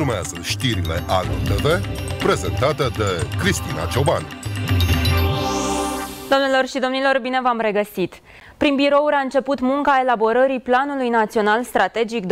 Urmează știrile Agro TV, prezentate de Cristina Cioban. Doamnelor și domnilor, bine v-am regăsit! Prin birouri a început munca elaborării Planului Național Strategic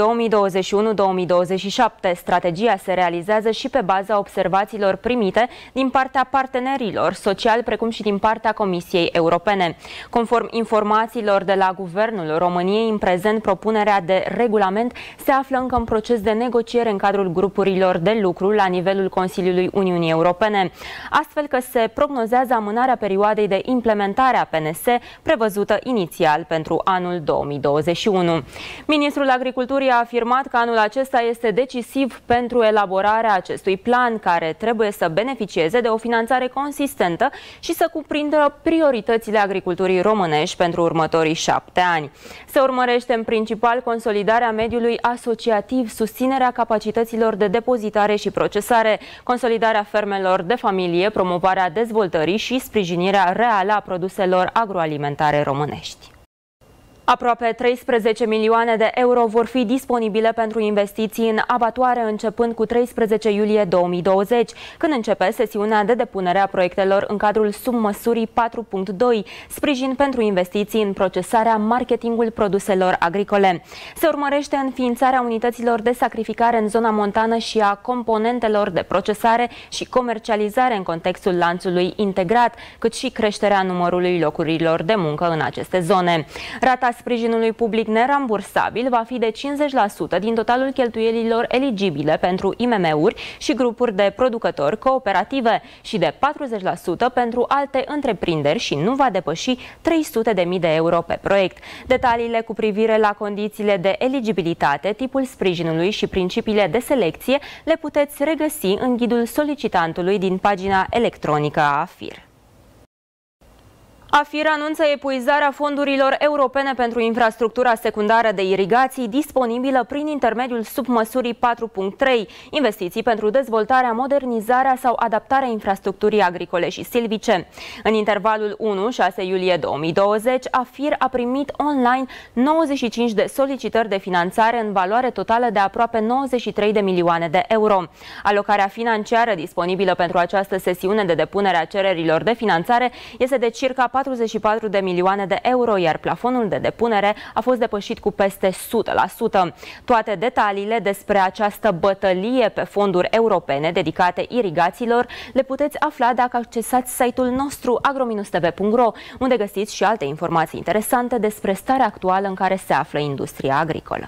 2021-2027. Strategia se realizează și pe baza observațiilor primite din partea partenerilor sociali, precum și din partea Comisiei Europene. Conform informațiilor de la Guvernul României, în prezent propunerea de regulament se află încă în proces de negociere în cadrul grupurilor de lucru la nivelul Consiliului Uniunii Europene, astfel că se prognozează amânarea perioadei de implementare a PNS prevăzută inițial pentru anul 2021. Ministrul Agriculturii a afirmat că anul acesta este decisiv pentru elaborarea acestui plan, care trebuie să beneficieze de o finanțare consistentă și să cuprindă prioritățile agriculturii românești pentru următorii 7 ani. Se urmărește în principal consolidarea mediului asociativ, susținerea capacităților de depozitare și procesare, consolidarea fermelor de familie, promovarea dezvoltării și sprijinirea reală a produselor agroalimentare românești. Aproape 13 milioane de euro vor fi disponibile pentru investiții în abatoare începând cu 13 iulie 2020, când începe sesiunea de depunere a proiectelor în cadrul submăsurii 4.2, sprijin pentru investiții în procesarea, marketingul produselor agricole. Se urmărește înființarea unităților de sacrificare în zona montană și a componentelor de procesare și comercializare în contextul lanțului integrat, cât și creșterea numărului locurilor de muncă în aceste zone. Rata sprijinului public nerambursabil va fi de 50% din totalul cheltuielilor eligibile pentru IMM-uri și grupuri de producători, cooperative și de 40% pentru alte întreprinderi și nu va depăși 300.000 de euro pe proiect. Detaliile cu privire la condițiile de eligibilitate, tipul sprijinului și principiile de selecție le puteți regăsi în ghidul solicitantului din pagina electronică a AFIR. AFIR anunță epuizarea fondurilor europene pentru infrastructura secundară de irigații disponibilă prin intermediul submăsurii 4.3, investiții pentru dezvoltarea, modernizarea sau adaptarea infrastructurii agricole și silvice. În intervalul 1-6 iulie 2020, AFIR a primit online 95 de solicitări de finanțare în valoare totală de aproape 93 de milioane de euro. Alocarea financiară disponibilă pentru această sesiune de depunere a cererilor de finanțare este de circa 44 de milioane de euro, iar plafonul de depunere a fost depășit cu peste 100%. Toate detaliile despre această bătălie pe fonduri europene dedicate irigațiilor le puteți afla dacă accesați site-ul nostru agro-tv.ro, unde găsiți și alte informații interesante despre starea actuală în care se află industria agricolă.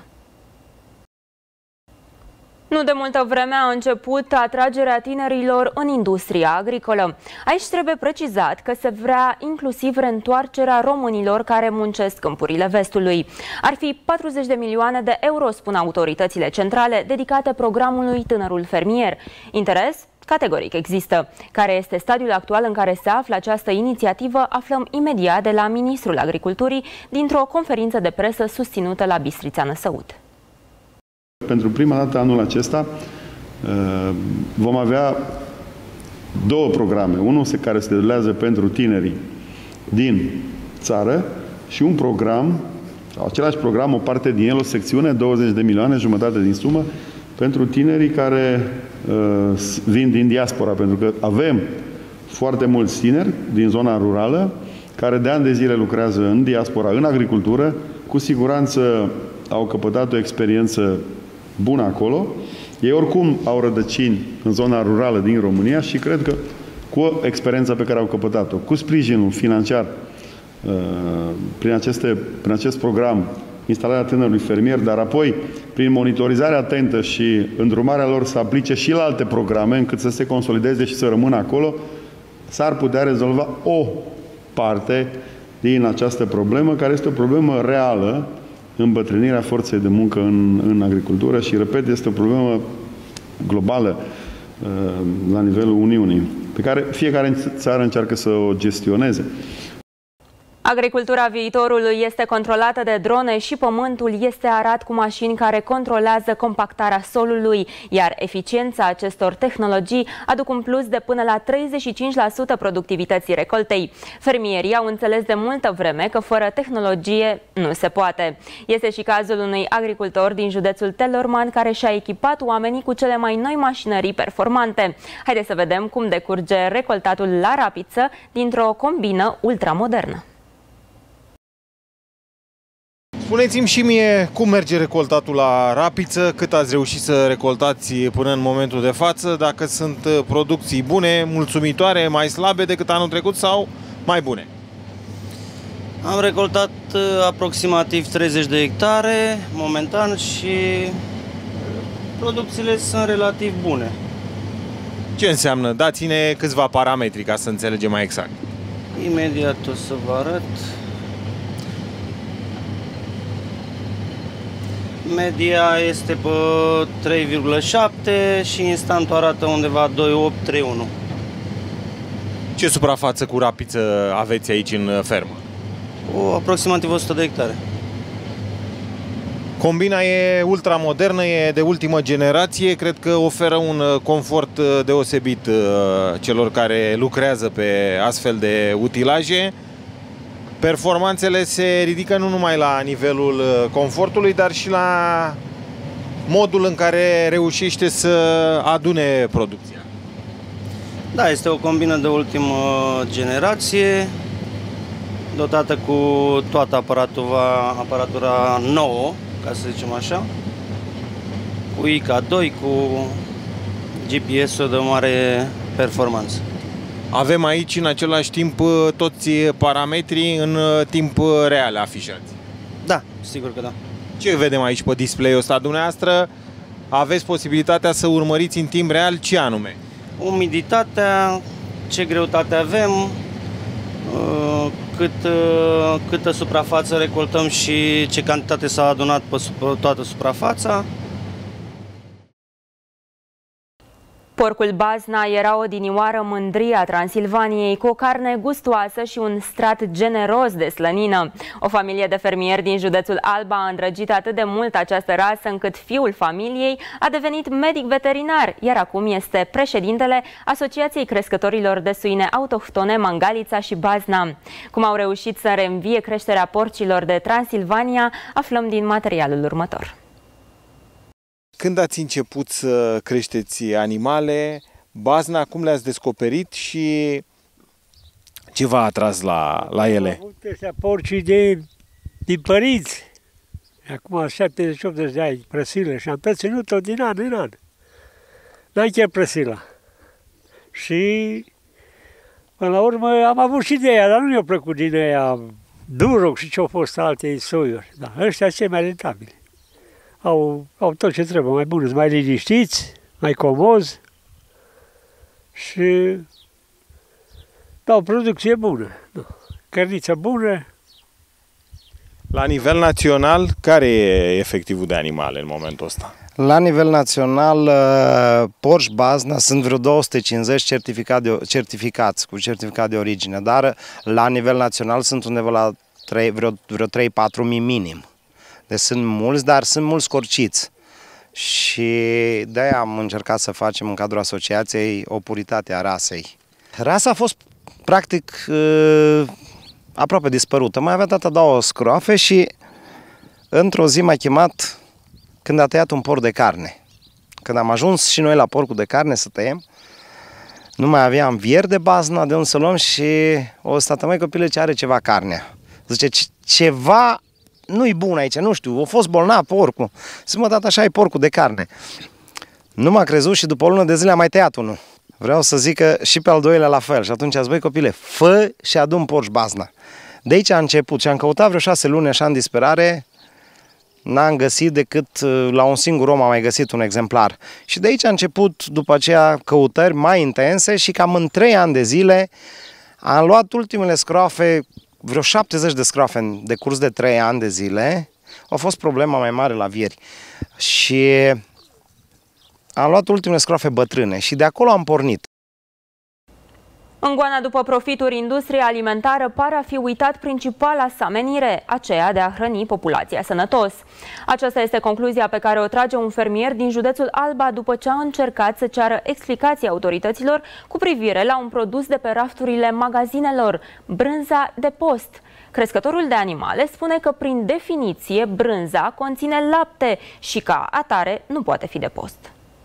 Nu de multă vreme a început atragerea tinerilor în industria agricolă. Aici trebuie precizat că se vrea inclusiv reîntoarcerea românilor care muncesc câmpurile vestului. Ar fi 40 de milioane de euro, spun autoritățile centrale, dedicate programului Tânărul Fermier. Interes? Categoric există. Care este stadiul actual în care se află această inițiativă, aflăm imediat de la Ministrul Agriculturii dintr-o conferință de presă susținută la Bistrița Năsăud. Pentru prima dată anul acesta vom avea două programe. Unul care se derulează pentru tinerii din țară și un program, sau același program, o parte din el, o secțiune, 20 de milioane, jumătate din sumă, pentru tinerii care vin din diaspora. Pentru că avem foarte mulți tineri din zona rurală care de ani de zile lucrează în diaspora, în agricultură, cu siguranță au căpătat o experiență bună acolo. Ei oricum au rădăcini în zona rurală din România și cred că cu experiența pe care au căpătat-o, cu sprijinul financiar prin acest program, instalarea tânărului fermier, dar apoi prin monitorizarea atentă și îndrumarea lor să aplice și la alte programe, încât să se consolideze și să rămână acolo, s-ar putea rezolva o parte din această problemă, care este o problemă reală, îmbătrânirea forței de muncă în agricultură și, repet, este o problemă globală la nivelul Uniunii, pe care fiecare țară încearcă să o gestioneze. Agricultura viitorului este controlată de drone și pământul este arat cu mașini care controlează compactarea solului, iar eficiența acestor tehnologii aduc un plus de până la 35% productivității recoltei. Fermierii au înțeles de multă vreme că fără tehnologie nu se poate. Este și cazul unui agricultor din județul Telorman care și-a echipat oamenii cu cele mai noi mașinării performante. Haideți să vedem cum decurge recoltatul la rapiță dintr-o combină ultramodernă. Spuneți-mi și mie cum merge recoltatul la rapiță, cât ați reușit să recoltați până în momentul de față, dacă sunt producții bune, mulțumitoare, mai slabe decât anul trecut sau mai bune? Am recoltat aproximativ 30 de hectare momentan și producțiile sunt relativ bune. Ce înseamnă? Dați-ne câțiva parametri ca să înțelegem mai exact. Imediat o să vă arăt. Media este pe 3,7 și instantul arată undeva 2,8-3,1. Ce suprafață cu rapiță aveți aici în fermă? Aproximativ 100 de hectare. Combina e ultramodernă, e de ultimă generație, cred că oferă un confort deosebit celor care lucrează pe astfel de utilaje. Performanțele se ridică nu numai la nivelul confortului, dar și la modul în care reușește să adune producția. Da, este o combină de ultimă generație, dotată cu toată aparatura nouă, ca să zicem așa, cu IK2, cu GPS-ul de mare performanță. Avem aici în același timp toți parametrii în timp real afișați. Da, sigur că da. Ce vedem aici pe display-ul ăsta? Dumneavoastră aveți posibilitatea să urmăriți în timp real ce anume? Umiditatea, ce greutate avem, câtă suprafață recoltăm și ce cantitate s-a adunat pe toată suprafața. Porcul Bazna era odinioară mândria Transilvaniei, cu o carne gustoasă și un strat generos de slănină. O familie de fermieri din județul Alba a îndrăgit atât de mult această rasă încât fiul familiei a devenit medic veterinar, iar acum este președintele Asociației Crescătorilor de Suine Autohtone Mangalița și Bazna. Cum au reușit să reînvie creșterea porcilor de Transilvania, aflăm din materialul următor. Când ați început să creșteți animale, Bazna, cum le-ați descoperit și ce v-a atras la ele? Am avut ăștia porcii din părinți. Acum 70-80 de ani, prăsilă, și am tot ținut-o din an în an. N-am chiar prăsila. Și până la urmă am avut și de ea, dar nu mi-a plăcut din ea Duroc și ce-au fost alte soiuri. Da, ăștia cei mai rentabili. Au tot ce trebuie, mai bun, mai liniștiți, mai comozi și dau producție bună, cărniță bună. La nivel național, care e efectivul de animale în momentul ăsta? La nivel național, porci Bazna sunt vreo 250 certificați cu certificat de origine, dar la nivel național sunt undeva la vreo 3-4 mii minim. Deci sunt mulți, dar sunt mulți corciți și de-aia am încercat să facem în cadrul asociației o puritate a rasei. Rasa a fost practic aproape dispărută, mai avea tata două scroafe și într-o zi m-a chemat când a tăiat un porc de carne. Când am ajuns și noi la porcul de carne să tăiem, nu mai aveam vieri de Bazna de unde să luăm și o stată, măi copile, ce are ceva carnea. Zice, ceva nu-i bun aici, nu știu, a fost bolnav porcul. Zic, mă, tata, așa e porcul de carne. Nu m-a crezut și după o lună de zile a mai tăiat unul. Vreau să zic că și pe al doilea la fel. Și atunci a zis, băi copile, fă și adu-mi porci Bazna. De aici a început și am căutat vreo 6 luni așa în disperare. N-am găsit decât la un singur om am mai găsit un exemplar. Și de aici a început după aceea căutări mai intense și cam în 3 ani de zile am luat ultimele scroafe, vreo 70 de scroafe în decurs de 3 ani de zile. A fost problema mai mare la vieri. Și am luat ultimele scroafe bătrâne și de acolo am pornit. În goana după profituri, industria alimentară pare a fi uitat principala sa menire, aceea de a hrăni populația sănătos. Aceasta este concluzia pe care o trage un fermier din județul Alba după ce a încercat să ceară explicații autorităților cu privire la un produs de pe rafturile magazinelor, brânza de post. Crescătorul de animale spune că, prin definiție, brânza conține lapte și, ca atare, nu poate fi de post.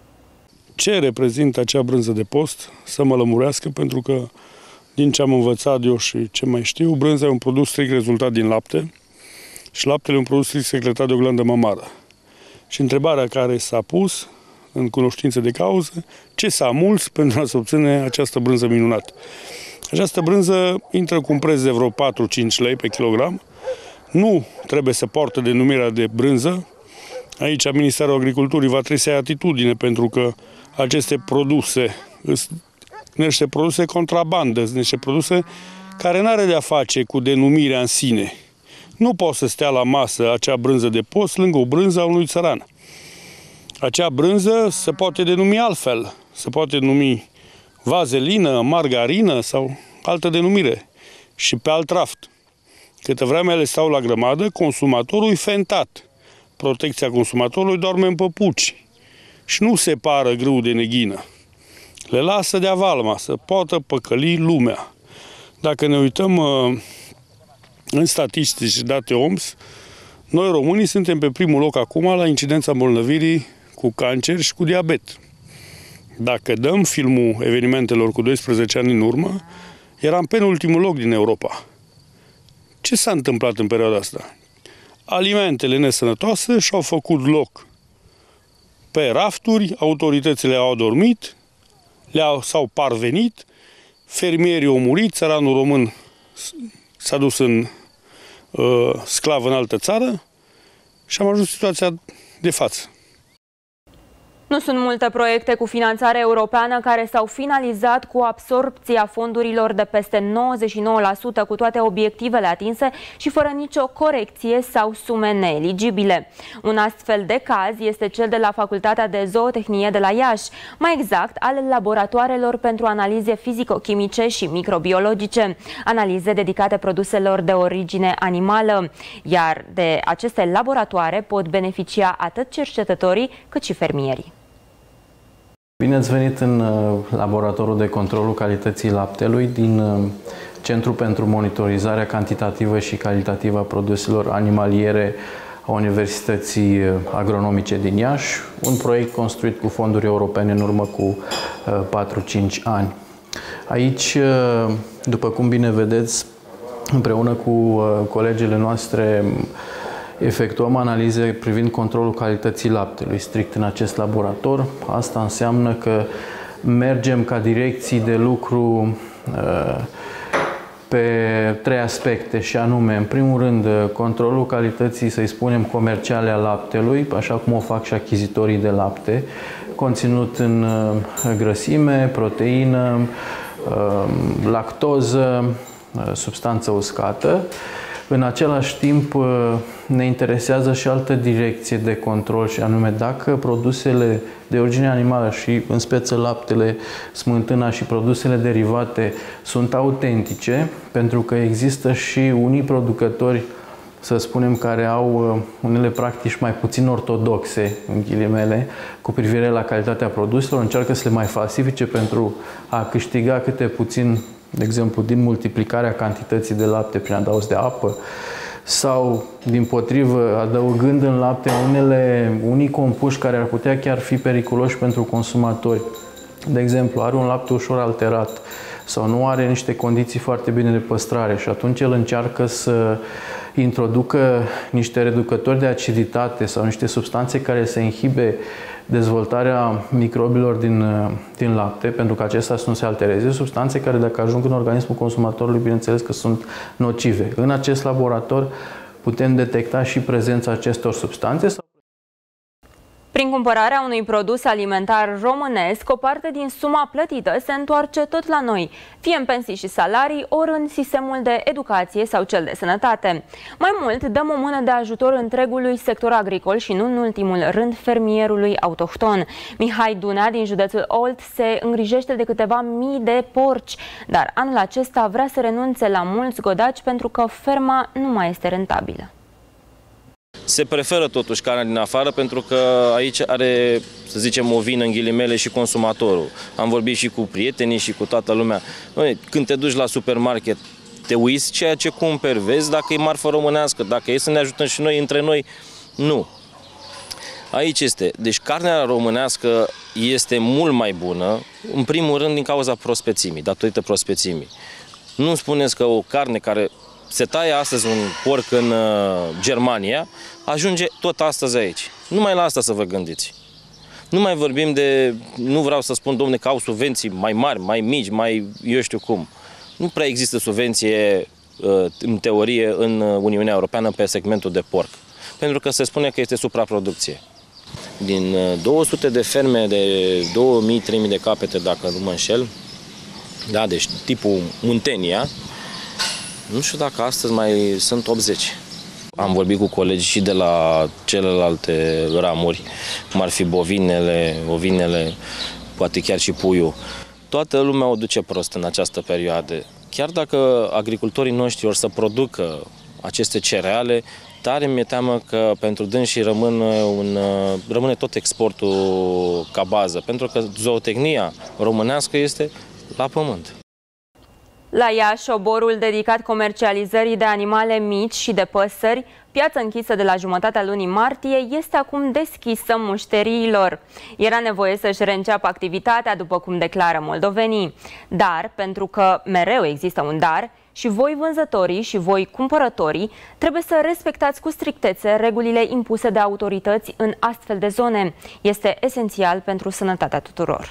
Ce reprezintă acea brânză de post, să mă lămurească, pentru că, din ce am învățat eu și ce mai știu, brânza e un produs strict rezultat din lapte și laptele e un produs strict secretat de o glandă mamară. Și întrebarea care s-a pus, în cunoștință de cauză, ce s-a mulți pentru a se obține această brânză minunată. Această brânză intră cu un preț de vreo 4-5 lei pe kilogram. Nu trebuie să poartă denumirea de brânză. Aici Ministerul Agriculturii va trebui să ia atitudine, pentru că aceste produse sunt niște produse contrabandă, sunt niște produse care nu are de a face cu denumirea în sine. Nu poate să stea la masă acea brânză de post lângă o brânză a unui țăran. Acea brânză se poate denumi altfel, se poate numi vazelină, margarină sau altă denumire și pe alt raft. Câtă vreme ele stau la grămadă, consumatorul e fentat. Protecția consumatorului doarme în păpuci și nu separă grâu de neghină. Le lasă de avalma să poată păcăli lumea. Dacă ne uităm în statistici și date OMS, noi românii suntem pe primul loc acum la incidența îmbolnăvirii cu cancer și cu diabet. Dacă dăm filmul evenimentelor cu 12 ani în urmă, eram penultimul loc din Europa. Ce s-a întâmplat în perioada asta? Alimentele nesănătoase și-au făcut loc pe rafturi, autoritățile au adormit, s-au parvenit, fermierii au murit, țăranul român s-a dus în sclav în altă țară și am ajuns în situația de față. Nu sunt multe proiecte cu finanțare europeană care s-au finalizat cu absorbția fondurilor de peste 99%, cu toate obiectivele atinse și fără nicio corecție sau sume neeligibile. Un astfel de caz este cel de la Facultatea de Zootehnie de la Iași, mai exact al laboratoarelor pentru analize fizico-chimice și microbiologice, analize dedicate produselor de origine animală, iar de aceste laboratoare pot beneficia atât cercetătorii cât și fermierii. Bine ați venit în laboratorul de controlul calității laptelui din Centrul pentru Monitorizarea Cantitativă și Calitativă a Produselor Animaliere a Universității Agronomice din Iași, un proiect construit cu fonduri europene în urmă cu 4-5 ani. Aici, după cum bine vedeți, împreună cu colegele noastre, efectuăm analize privind controlul calității laptelui strict în acest laborator. Asta înseamnă că mergem ca direcții de lucru pe 3 aspecte, și anume, în primul rând, controlul calității, să-i spunem, comerciale a laptelui, așa cum o fac și achizitorii de lapte, conținut în grăsime, proteină, lactoză, substanță uscată. În același timp, ne interesează și altă direcție de control, și anume dacă produsele de origine animală și în speță laptele, smântâna și produsele derivate sunt autentice, pentru că există și unii producători, să spunem, care au unele practici mai puțin ortodoxe, în ghilimele, cu privire la calitatea produselor, încearcă să le mai falsifice pentru a câștiga câte puțin, de exemplu, din multiplicarea cantității de lapte prin adaos de apă, sau, dimpotrivă, adăugând în lapte unii compuși care ar putea chiar fi periculoși pentru consumatori. De exemplu, are un lapte ușor alterat sau nu are niște condiții foarte bine de păstrare și atunci el încearcă să introducă niște reducători de aciditate sau niște substanțe care să inhibe dezvoltarea microbilor din lapte, pentru că acestea să nu se altereze, substanțe care, dacă ajung în organismul consumatorului, bineînțeles că sunt nocive. În acest laborator putem detecta și prezența acestor substanțe. Prin cumpărarea unui produs alimentar românesc, o parte din suma plătită se întoarce tot la noi, fie în pensii și salarii, ori în sistemul de educație sau cel de sănătate. Mai mult, dăm o mână de ajutor întregului sector agricol și nu în ultimul rând fermierului autohton. Mihai Dunea din județul Olt se îngrijește de câteva mii de porci, dar anul acesta vrea să renunțe la mulți godaci pentru că ferma nu mai este rentabilă. Se preferă totuși carnea din afară pentru că aici are, să zicem, o vină în ghilimele și consumatorul. Am vorbit și cu prietenii și cu toată lumea. Când te duci la supermarket, te uiți ceea ce cumperi, vezi dacă e marfă românească, dacă e să ne ajutăm și noi între noi, nu. Aici este. Deci carnea românească este mult mai bună, în primul rând din cauza prospețimii, datorită prospețimii. Nu spuneți că o carne care se taie astăzi un porc în Germania, ajunge tot astăzi aici. Numai la asta să vă gândiți. Nu mai vorbim de, nu vreau să spun, domne, că au subvenții mai mari, mai mici, mai eu știu cum. Nu prea există subvenție, în teorie, în Uniunea Europeană pe segmentul de porc. Pentru că se spune că este supraproducție. Din 200 de ferme de 2000-3000 de capete, dacă nu mă înșel, da, deci tipul Muntenia, nu știu dacă astăzi mai sunt 80. Am vorbit cu colegi și de la celelalte ramuri, cum ar fi bovinele, ovinele, poate chiar și puiul. Toată lumea o duce prost în această perioadă. Chiar dacă agricultorii noștri or să producă aceste cereale, tare mi-e teamă că pentru dânsii rămâne tot exportul ca bază, pentru că zootehnia românească este la pământ. La Iași, oborul dedicat comercializării de animale mici și de păsări, piață închisă de la jumătatea lunii martie, este acum deschisă mușteriilor. Era nevoie să-și reînceapă activitatea, după cum declară moldovenii. Dar, pentru că mereu există un dar, și voi vânzătorii și voi cumpărătorii trebuie să respectați cu strictețe regulile impuse de autorități în astfel de zone. Este esențial pentru sănătatea tuturor.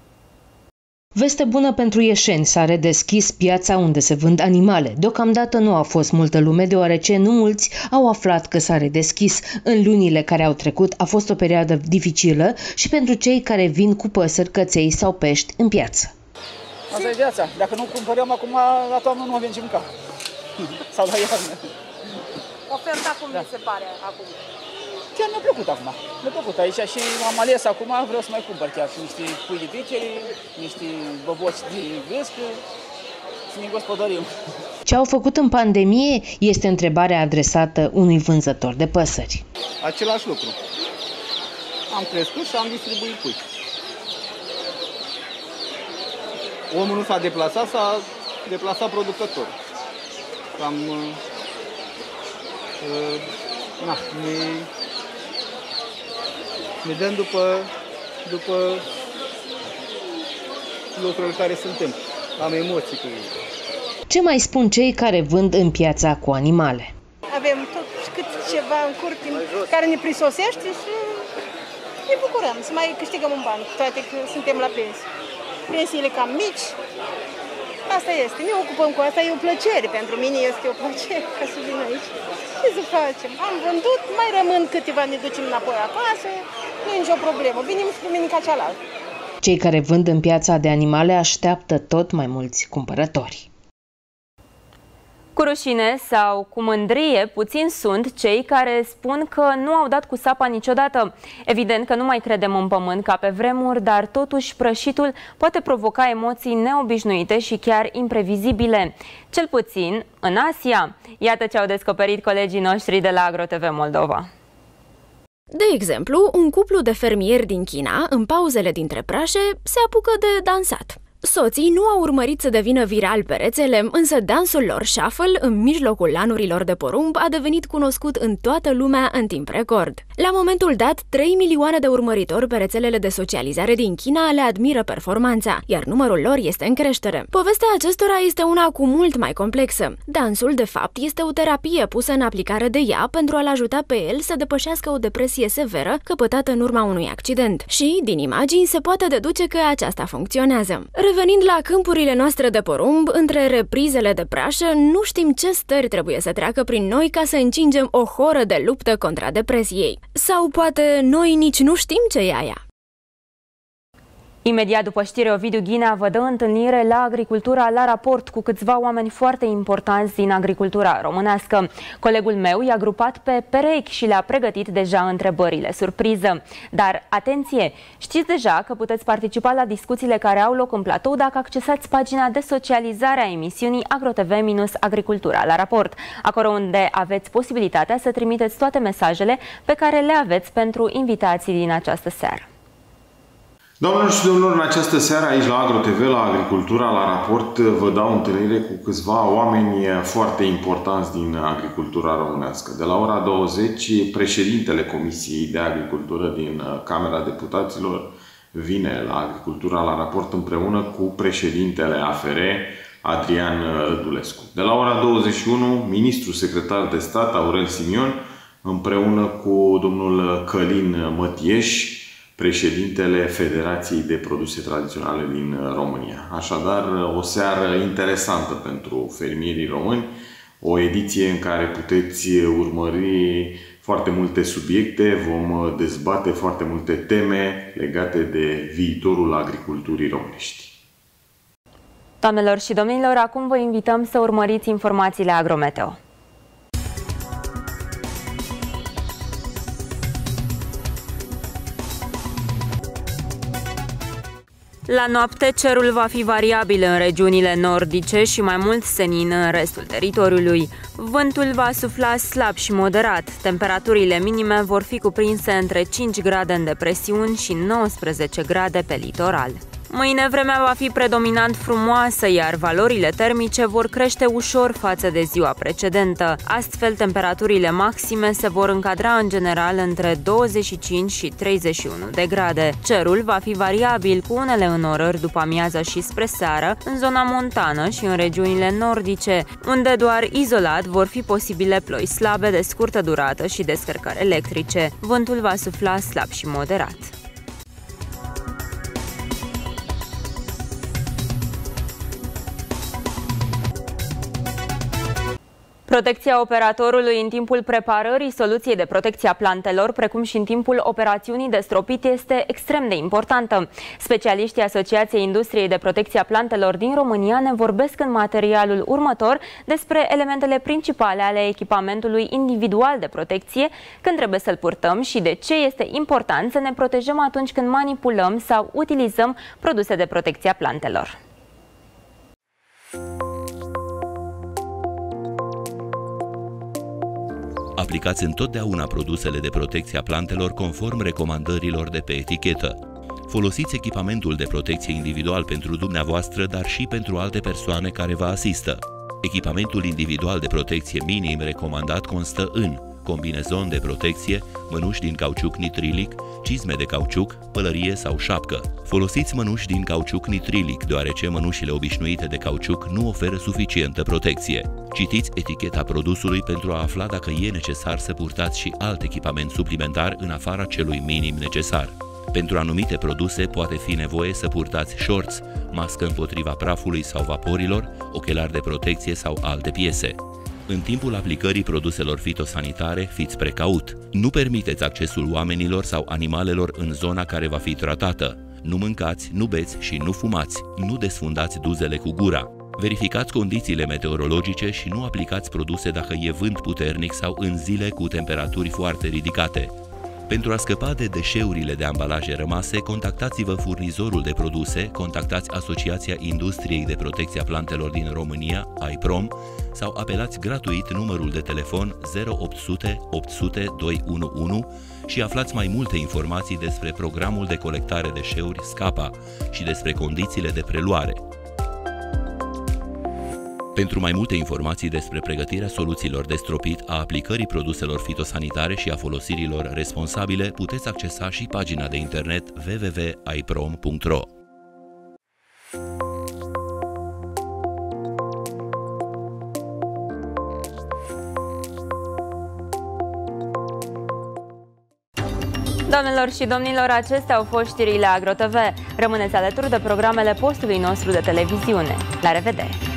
Veste bună pentru ieșeni, s-a redeschis piața unde se vând animale. Deocamdată nu a fost multă lume, deoarece nu mulți au aflat că s-a redeschis. În lunile care au trecut a fost o perioadă dificilă și pentru cei care vin cu păsări, căței sau pești în piață. Asta e viața. Dacă nu cumpărăm acum, la toamnă nu avem ce mânca. Sau la iarnă. Oferta cum mi se pare acum? Chiar mi-a plăcut acum. Mi-a plăcut aici și am ales acum, vreau să mai cumpăr chiar și niște pui de picere, niște boboci de gâscă, să ne gospodărim. Ce au făcut în pandemie este întrebarea adresată unui vânzător de păsări. Același lucru. Am crescut și am distribuit pui. Omul nu s-a deplasat, s-a deplasat producătorul. Cam... ne dăm după lucrurile care suntem. Am emoții cu ei. Ce mai spun cei care vând în piața cu animale? Avem tot cât ceva în curte care ne prisosește și ne bucurăm să mai câștigăm un ban, toate că suntem la pensii. Pensiile cam mici. Asta este. Ne ocupăm cu asta. E o plăcere. Pentru mine este o plăcere ca să vin aici. Ce să facem? Am vândut, mai rămân câteva, ne ducem înapoi acasă. Nu e nicio problemă. Venim și duminica cealaltă. Cei care vând în piața de animale așteaptă tot mai mulți cumpărători. Cu rușine sau cu mândrie, puțini sunt cei care spun că nu au dat cu sapa niciodată. Evident că nu mai credem în pământ ca pe vremuri, dar totuși prășitul poate provoca emoții neobișnuite și chiar imprevizibile. Cel puțin în Asia. Iată ce au descoperit colegii noștri de la AgroTV Moldova. De exemplu, un cuplu de fermieri din China, în pauzele dintre prașe, se apucă de dansat. Soții nu au urmărit să devină viral pe rețele, însă dansul lor shuffle, în mijlocul lanurilor de porumb, a devenit cunoscut în toată lumea în timp record. La momentul dat, 3 milioane de urmăritori pe rețelele de socializare din China le admiră performanța, iar numărul lor este în creștere. Povestea acestora este una cu mult mai complexă. Dansul, de fapt, este o terapie pusă în aplicare de ea pentru a-l ajuta pe el să depășească o depresie severă căpătată în urma unui accident. Și, din imagini, se poate deduce că aceasta funcționează. Revenind la câmpurile noastre de porumb, între reprizele de prașă, nu știm ce stări trebuie să treacă prin noi ca să încingem o horă de luptă contra depresiei. Sau poate noi nici nu știm ce e aia. Imediat după știre, Ovidiu Ghinea vă dă întâlnire la Agricultura la raport cu câțiva oameni foarte importanți din agricultura românească. Colegul meu i-a grupat pe perechi și le-a pregătit deja întrebările surpriză. Dar, atenție! Știți deja că puteți participa la discuțiile care au loc în platou dacă accesați pagina de socializare a emisiunii AgroTV-Agricultura la raport, acolo unde aveți posibilitatea să trimiteți toate mesajele pe care le aveți pentru invitații din această seară. Doamnelor și domnilor, în această seară aici la AgroTV, la Agricultura, la raport, vă dau întâlnire cu câțiva oameni foarte importanți din agricultura românească. De la ora 20, președintele Comisiei de Agricultură din Camera Deputaților vine la Agricultura, la raport împreună cu președintele AFR, Adrian Rădulescu. De la ora 21, ministrul secretar de stat, Aurel Simion, împreună cu domnul Călin Mătieș, președintele Federației de Produse Tradiționale din România. Așadar, o seară interesantă pentru fermierii români, o ediție în care puteți urmări foarte multe subiecte, vom dezbate foarte multe teme legate de viitorul agriculturii românești. Doamnelor și domnilor, acum vă invităm să urmăriți informațiile Agrometeo. La noapte, cerul va fi variabil în regiunile nordice și mai mult senin în restul teritoriului. Vântul va sufla slab și moderat. Temperaturile minime vor fi cuprinse între 5 grade în depresiuni și 19 grade pe litoral. Mâine vremea va fi predominant frumoasă, iar valorile termice vor crește ușor față de ziua precedentă. Astfel, temperaturile maxime se vor încadra în general între 25 și 31 de grade. Cerul va fi variabil, cu unele înnorări după amiază și spre seară, în zona montană și în regiunile nordice, unde doar izolat vor fi posibile ploi slabe de scurtă durată și descărcări electrice. Vântul va sufla slab și moderat. Protecția operatorului în timpul preparării soluției de protecție a plantelor, precum și în timpul operațiunii de stropit, este extrem de importantă. Specialiștii Asociației Industriei de Protecție a Plantelor din România ne vorbesc în materialul următor despre elementele principale ale echipamentului individual de protecție, când trebuie să-l purtăm și de ce este important să ne protejăm atunci când manipulăm sau utilizăm produse de protecție a plantelor. Aplicați întotdeauna produsele de protecție a plantelor conform recomandărilor de pe etichetă. Folosiți echipamentul de protecție individual pentru dumneavoastră, dar și pentru alte persoane care vă asistă. Echipamentul individual de protecție minim recomandat constă în combinezon de protecție, mănuși din cauciuc nitrilic, cizme de cauciuc, pălărie sau șapcă. Folosiți mănuși din cauciuc nitrilic, deoarece mănușile obișnuite de cauciuc nu oferă suficientă protecție. Citiți eticheta produsului pentru a afla dacă e necesar să purtați și alt echipament suplimentar în afara celui minim necesar. Pentru anumite produse poate fi nevoie să purtați șorți, mască împotriva prafului sau vaporilor, ochelari de protecție sau alte piese. În timpul aplicării produselor fitosanitare, fiți precaut. Nu permiteți accesul oamenilor sau animalelor în zona care va fi tratată. Nu mâncați, nu beți și nu fumați. Nu desfundați duzele cu gura. Verificați condițiile meteorologice și nu aplicați produse dacă e vânt puternic sau în zile cu temperaturi foarte ridicate. Pentru a scăpa de deșeurile de ambalaje rămase, contactați-vă furnizorul de produse, contactați Asociația Industriei de Protecție a Plantelor din România, AIPROM, sau apelați gratuit numărul de telefon 0800 800 211 și aflați mai multe informații despre programul de colectare deșeuri SCAPA și despre condițiile de preluare. Pentru mai multe informații despre pregătirea soluțiilor de stropit, a aplicării produselor fitosanitare și a folosirilor responsabile, puteți accesa și pagina de internet www.aiprom.ro. Doamnelor și domnilor, acestea au fost știrile AgroTV. Rămâneți alături de programele postului nostru de televiziune. La revedere!